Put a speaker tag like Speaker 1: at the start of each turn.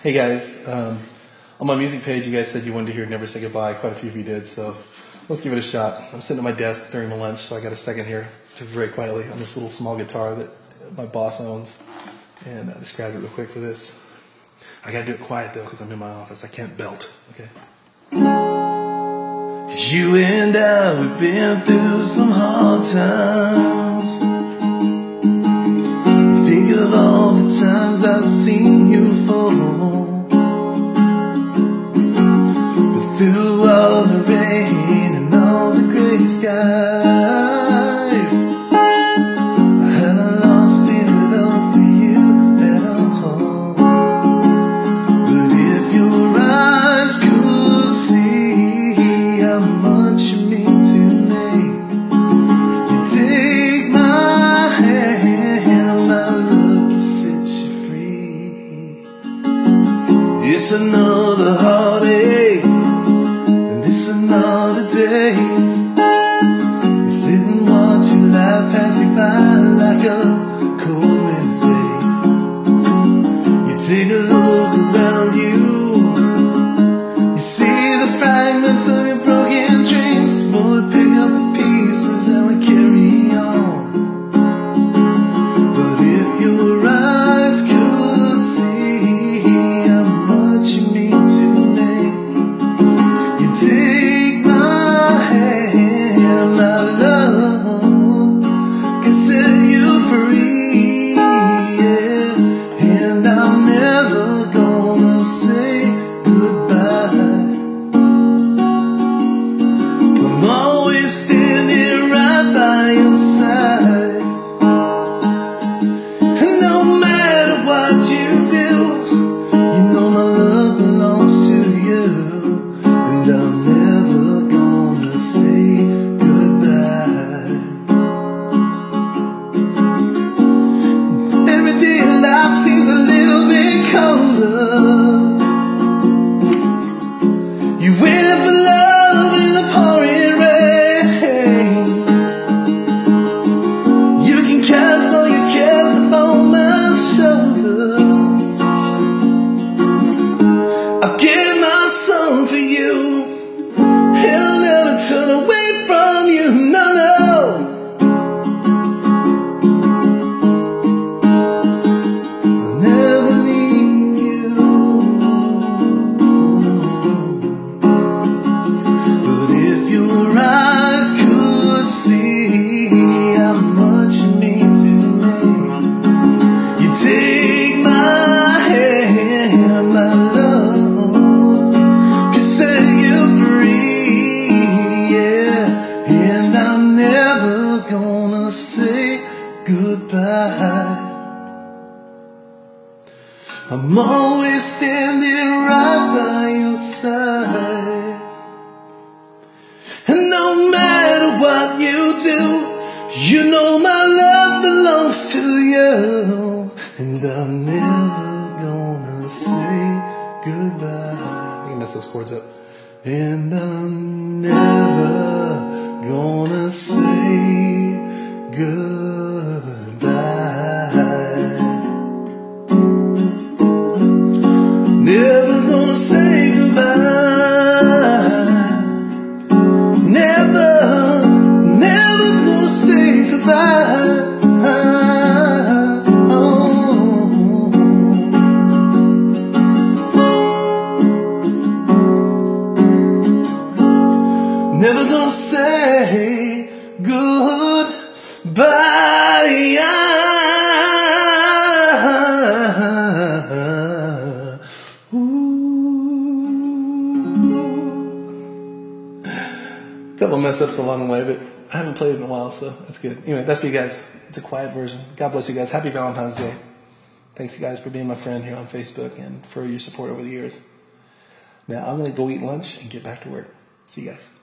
Speaker 1: Hey guys, on my music page you guys said you wanted to hear Never Say Goodbye. Quite a few of you did, so let's give it a shot. I'm sitting at my desk during the lunch, so I got a second here, just very quietly, on this little small guitar that my boss owns. And I just grabbed it real quick for this. I gotta do it quiet though, because I'm in my office. I can't belt, okay? You and I, we've been through some hard times. Think of all the times I've seen you fall. But through all the rain and all the gray skies, I haven't lost any love for you at all. But if your eyes could see how much you mean to me, you take my hand, my love can set you free. It's another heartache, and it's another day. You sit and watch your life passing by like a cold winter's day. You take a look around you, you see the fragments of your broken dreams, but we pick up the pieces and we carry on. But if your eyes could see how much you mean to me, you take my hand, my love can set you free, yeah. And I'm never gonna say goodbye. I'm always standing right by your side, and no matter what you do, you know my love belongs to you, and I'm never gonna say goodbye. Every day life seems a little bit colder. You waited for love in the pouring rain. You can cast all your cares upon my shoulders. I'll give my song for you, and I'll never turn away from you, no, no. I'll never leave you. But if your eyes could see how much you mean to me, you take my hand, my love can set you free, yeah. And I'm never gonna say goodbye. I'm always standing right by your side, and no matter what you do, you know my love belongs to you, and I'm never gonna say goodbye. I can mess those chords up. And I'm never gonna say goodbye. Never gonna say goodbye. Never, never gonna say goodbye. Never gonna say goodbye. Couple mess ups along the way, but I haven't played it in a while, so that's good. Anyway, that's for you guys. It's a quiet version. God bless you guys. Happy Valentine's Day. Thanks, you guys, for being my friend here on Facebook and for your support over the years. Now, I'm going to go eat lunch and get back to work. See you guys.